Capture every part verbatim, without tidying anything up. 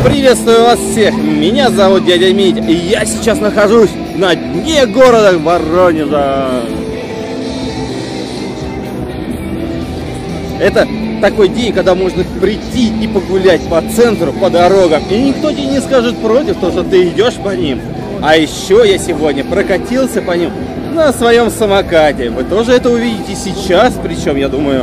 Приветствую вас всех, меня зовут дядя Митя, и я сейчас нахожусь на дне города Воронежа. Это такой день, когда можно прийти и погулять по центру, по дорогам, и никто тебе не скажет против, то, что ты идешь по ним. А еще я сегодня прокатился по ним на своем самокате. Вы тоже это увидите сейчас, причем, я думаю...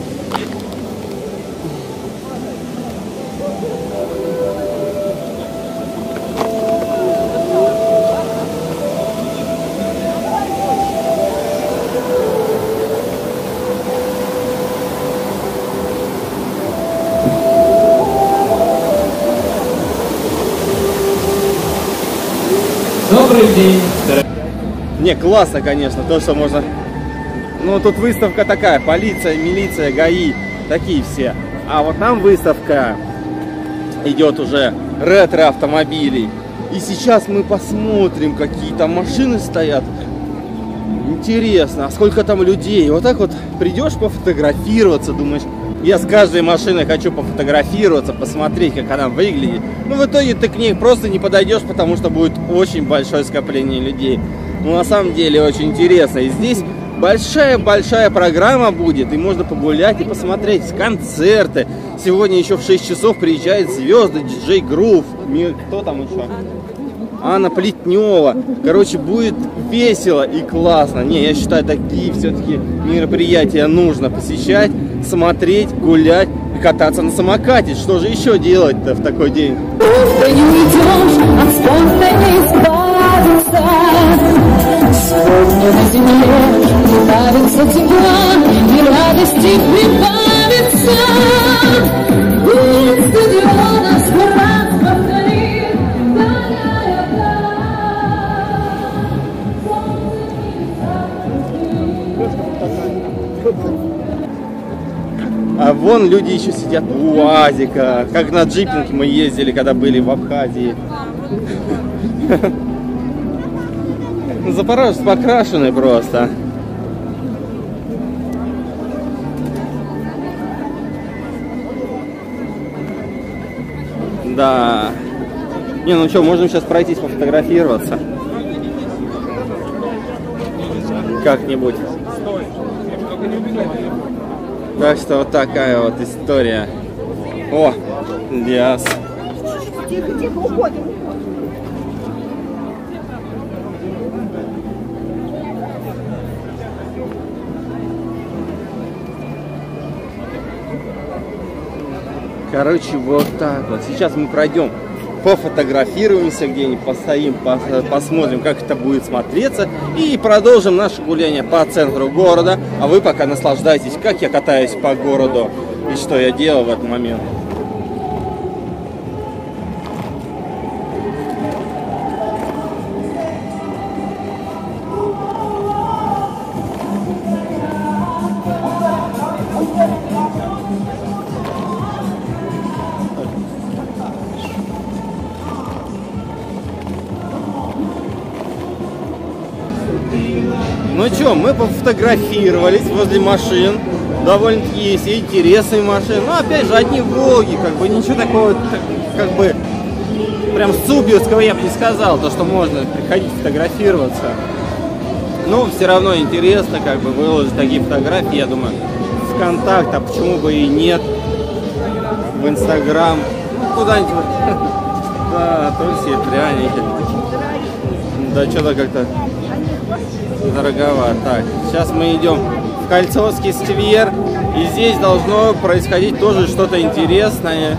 Добрый день. Не, классно, конечно, то, что можно... Ну, тут выставка такая, полиция, милиция, ГАИ, такие все. А вот там выставка идет уже ретро-автомобилей. И сейчас мы посмотрим, какие там машины стоят. Интересно, а сколько там людей? Вот так вот придешь пофотографироваться, думаешь... Я с каждой машиной хочу пофотографироваться, посмотреть, как она выглядит. Но в итоге ты к ней просто не подойдешь, потому что будет очень большое скопление людей. Но на самом деле очень интересно. И здесь большая-большая программа будет, и можно погулять и посмотреть концерты. Сегодня еще в шесть часов приезжают звезды, диджей Грув. Кто там еще? Анна Плетнева. Короче, будет весело и классно. Не, я считаю, такие все-таки мероприятия нужно посещать, смотреть, гулять и кататься на самокате. Что же еще делать-то в такой день? Сегодня на земле прибавится тепла, и радости прибавится. Будет стадиона скоро повторит. А вон люди еще сидят в УАЗика, как на джипинге мы ездили, когда были в Абхазии. Запорожец покрашенный просто. Да. Не, ну что, можем сейчас пройтись пофотографироваться. Как-нибудь. Так что вот такая вот история. О, Диас. Тихо, тихо, уходим. Короче, вот так вот. Сейчас мы пройдем, пофотографируемся где-нибудь, постоим, посмотрим, как это будет смотреться. И продолжим наше гуляние по центру города. А вы пока наслаждайтесь, как я катаюсь по городу и что я делаю в этот момент. Ну что, мы пофотографировались возле машин. Довольно-таки есть и интересные машины. Но опять же, одни Волги, как бы ничего такого, как, как бы прям суперского я бы не сказал, то, что можно приходить фотографироваться. Но все равно интересно, как бы выложить такие фотографии, я думаю, ВКонтакте, а почему бы и нет, в Инстаграм, ну, куда-нибудь. Да, Тульси, пряники. Да, что-то как-то дороговато. Так, сейчас мы идем в Кольцовский сквер, и здесь должно происходить тоже что-то интересное.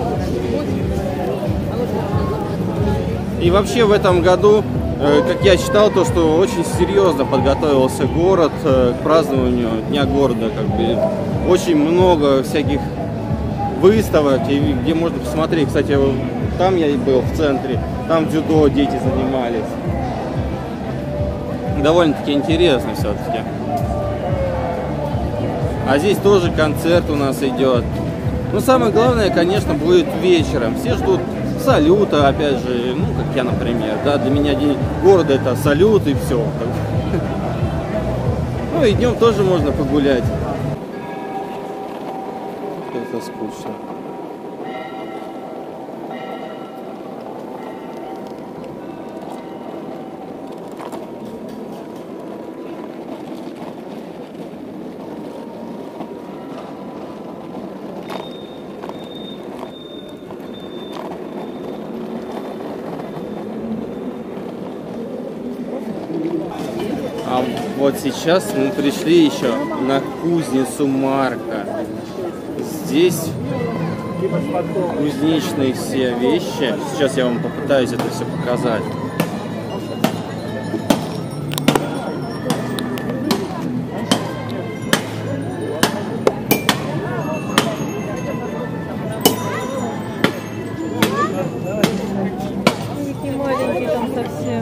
И вообще в этом году, как я читал, то, что очень серьезно подготовился город к празднованию Дня города. Как бы очень много всяких выставок, где можно посмотреть. Кстати, там я и был, в центре, там дзюдо дети занимались. Довольно-таки интересно все-таки. А здесь тоже концерт у нас идет. Но самое главное, конечно, будет вечером. Все ждут салюта, опять же, ну, как я, например. Да, для меня день города — это салют и все. Ну и днем тоже можно погулять. Это скучно. Вот сейчас мы пришли еще на кузницу Марка. Здесь кузнечные все вещи. Сейчас я вам попытаюсь это все показать. Маленький там совсем.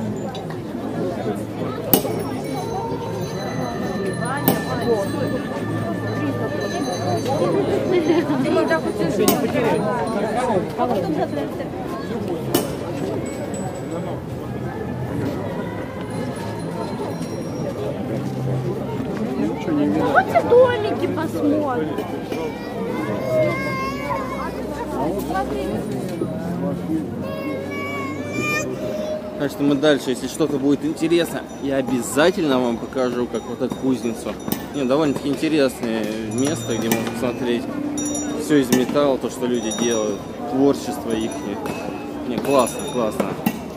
Давайте домики посмотрим. Так что мы дальше, если что-то будет интересно, я обязательно вам покажу, как вот эту кузницу. Не, довольно-таки интересное место, где можно посмотреть все из металла, то, что люди делают, творчество их. Не, классно, классно.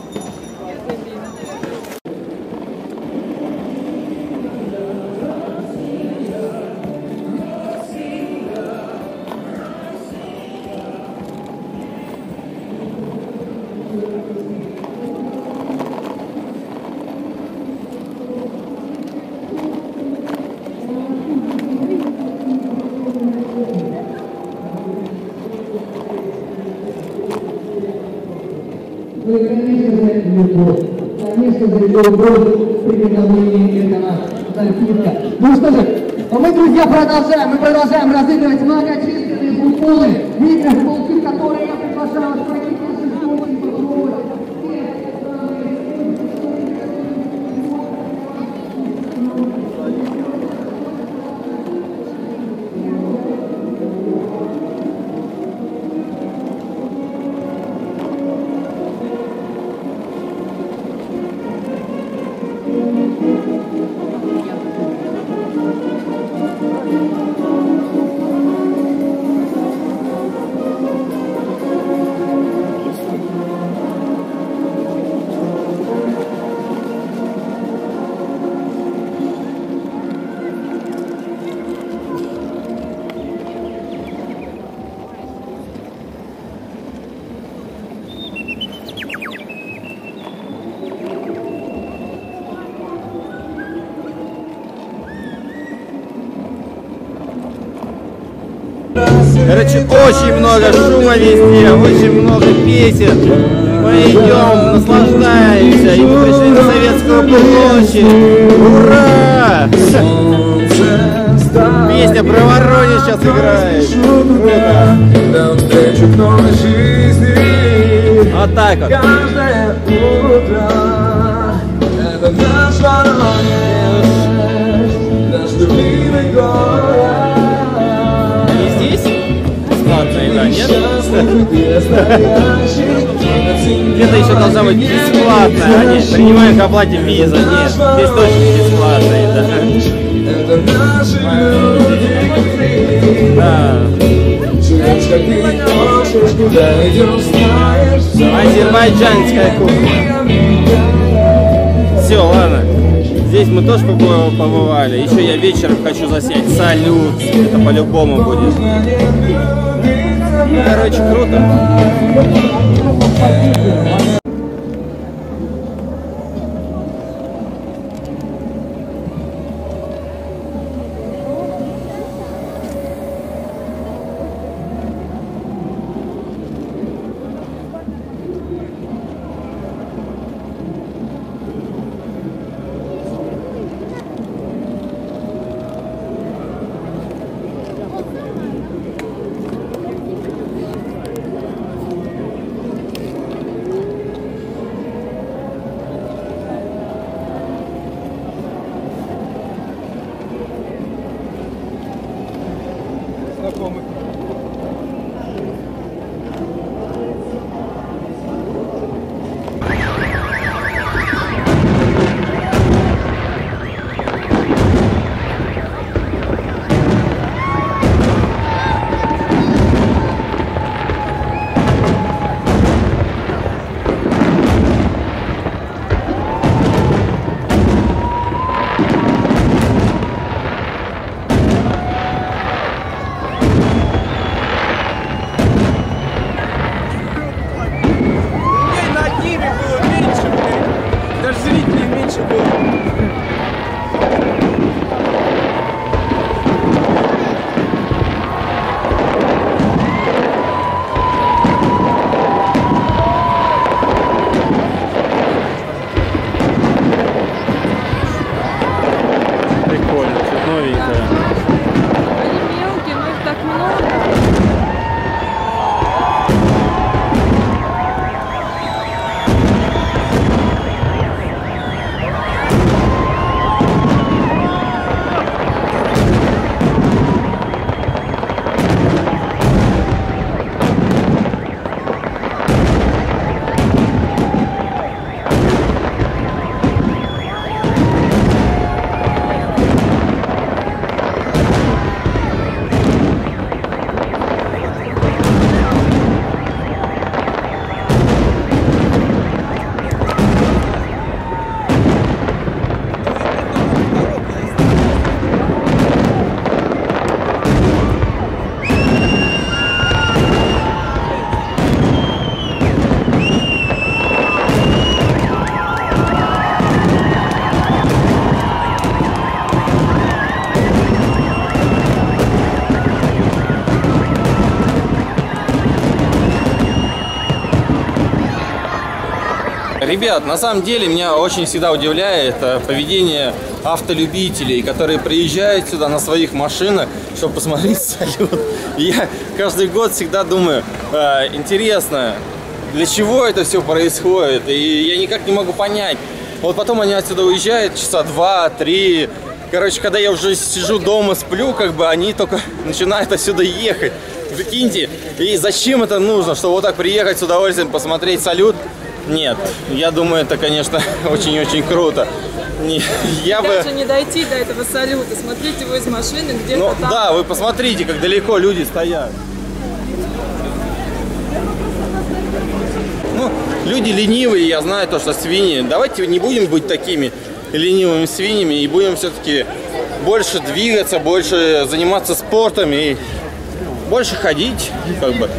Ну и, конечно же, любовь. Конечно же, любовь при приготовлении этого напитка. Ну что же, мы, друзья, продолжаем. Мы продолжаем разыгрывать многочисленные футболы. Видите, футболки, которые я приглашаю вас пройти наши школы и попробовать. Короче, очень много шума везде, очень много песен. Мы идем, наслаждаемся, и мы пришли на Советскую площадь. Ура! Песня про Воронеж сейчас играет. Круто. Вот так вот. Каждое утро это наш Воронеж, наш любимый город. Да, нет? Где-то еще должна быть бесплатная. Они принимают к оплате виза. Нет, здесь точно бесплатная. Да. Да. Азербайджанская кухня. Все, ладно. Здесь мы тоже побывали. Еще я вечером хочу заснять салют. Это по-любому будет. Короче, круто. Ребят, на самом деле меня очень всегда удивляет поведение автолюбителей, которые приезжают сюда на своих машинах, чтобы посмотреть салют. И я каждый год всегда думаю, э, интересно, для чего это все происходит, и я никак не могу понять. Вот потом они отсюда уезжают часа два-три. Короче, когда я уже сижу дома, сплю, как бы они только начинают отсюда ехать. Прикиньте, и зачем это нужно, чтобы вот так приехать с удовольствием посмотреть салют? Нет, я думаю, это, конечно, очень-очень круто. Не, я Даже бы... не дойти до этого салюта. Смотрите его из машины, где-то Ну, там. да, вы посмотрите, как далеко люди стоят. Ну, люди ленивые, я знаю то, что свиньи. Давайте не будем быть такими ленивыми свиньями и будем все-таки больше двигаться, больше заниматься спортом и больше ходить, как бы.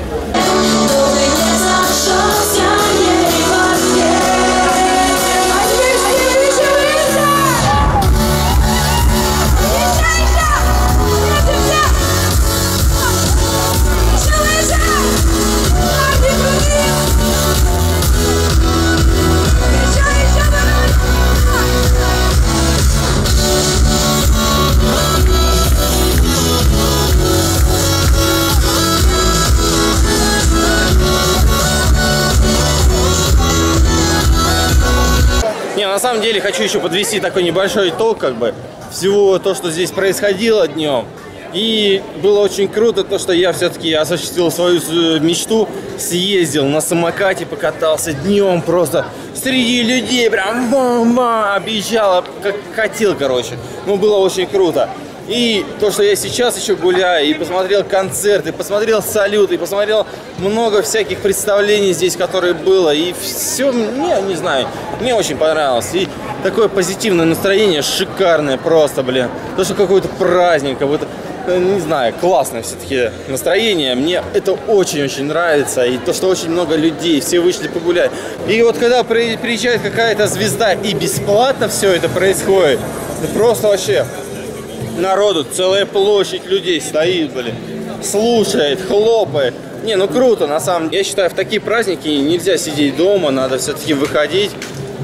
Не, на самом деле хочу еще подвести такой небольшой итог, как бы, всего то, что здесь происходило днем. И было очень круто то, что я все-таки осуществил свою мечту, съездил на самокате, покатался днем просто среди людей, прям бам-бам, объезжал, как хотел, короче. Ну, было очень круто. И то, что я сейчас еще гуляю, и посмотрел концерты, посмотрел салют, и посмотрел много всяких представлений здесь, которые было, и все, мне, не знаю, мне очень понравилось. И такое позитивное настроение, шикарное просто, блин. То, что какой-то праздник, как будто, не знаю, классное все-таки настроение. Мне это очень-очень нравится. И то, что очень много людей, все вышли погулять. И вот когда при, приезжает какая-то звезда и бесплатно все это происходит, это просто вообще... Народу, целая площадь людей стоит, блин, слушает, хлопает. Не, ну круто, на самом деле. Я считаю, в такие праздники нельзя сидеть дома, надо все-таки выходить,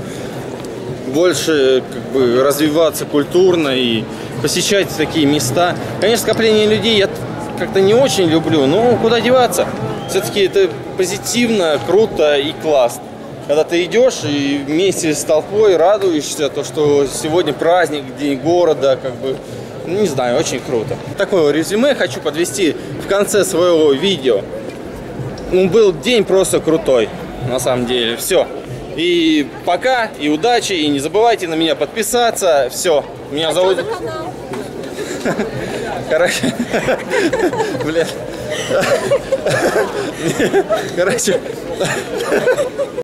больше как бы развиваться культурно и посещать такие места. Конечно, скопление людей я как-то не очень люблю, но куда деваться? Все-таки это позитивно, круто и классно. Когда ты идешь и вместе с толпой радуешься, то, что сегодня праздник, день города, как бы, не знаю, очень круто. Такое резюме хочу подвести в конце своего видео. Ну, был день просто крутой, на самом деле. Все. И пока, и удачи, и не забывайте на меня подписаться. Все. Меня зовут... Короче... Блин. Короче...